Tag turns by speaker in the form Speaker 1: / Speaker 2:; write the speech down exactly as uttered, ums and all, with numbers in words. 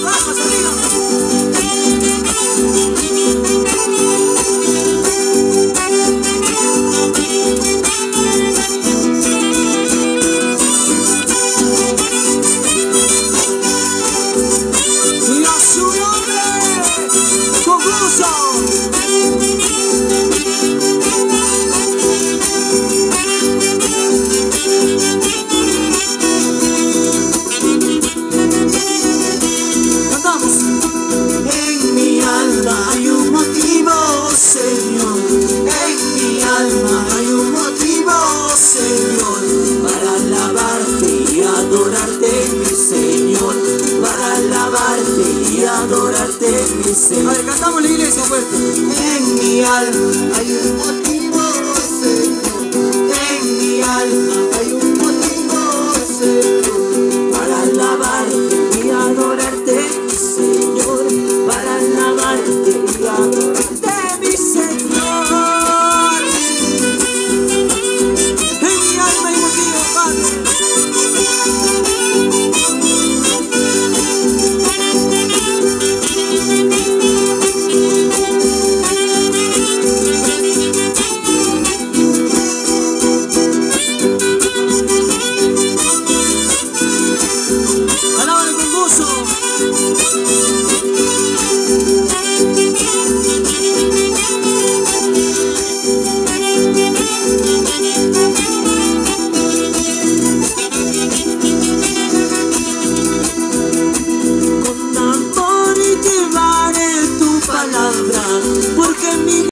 Speaker 1: adorarte, mi Señor.
Speaker 2: A ver, cantamos la iglesia fuerte.
Speaker 1: En mi alma hay un motivo, Señor. En mi alma